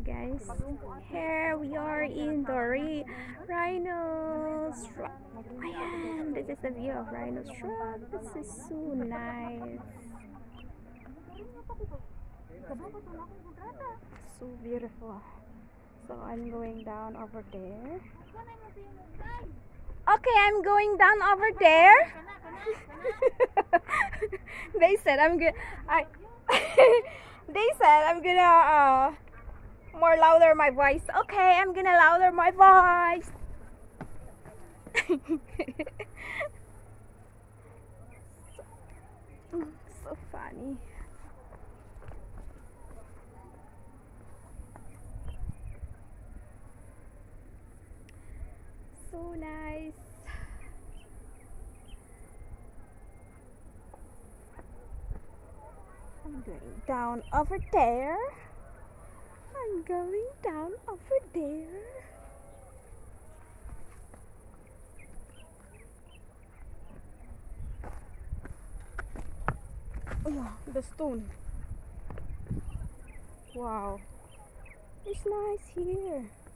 guys. Here we are in the Rhino's Rock. Ayan, this is the view of Rhino's Rock. This is so nice. So beautiful. So I'm going down over there. Okay, I'm going down over there. They said I'm good. They said I'm gonna more louder my voice. Okay, I'm gonna louder my voice. So funny. So nice. I'm going down over there. I'm going down over there. Oh, the stone. Wow. It's nice here.